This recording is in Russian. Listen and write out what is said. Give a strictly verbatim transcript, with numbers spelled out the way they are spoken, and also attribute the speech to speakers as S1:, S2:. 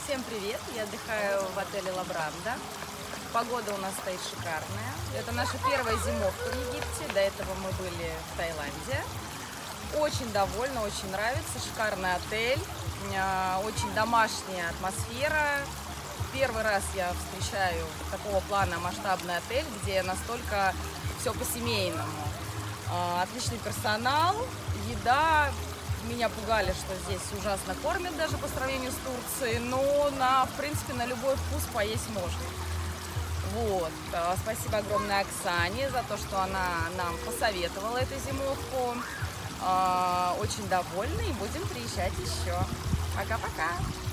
S1: Всем привет! Я отдыхаю в отеле Лабранда. Погода у нас стоит шикарная. Это наша первая зимовка в Египте. До этого мы были в Таиланде. Очень довольна, очень нравится. Шикарный отель, очень домашняя атмосфера. Первый раз я встречаю такого плана масштабный отель, где настолько все по-семейному. Отличный персонал, еда. Меня пугали, что здесь ужасно кормят даже по сравнению с Турцией, но на, в принципе, на любой вкус поесть можно. Вот. Спасибо огромное Оксане за то, что она нам посоветовала эту зимовку. Очень довольны и будем приезжать еще. Пока-пока!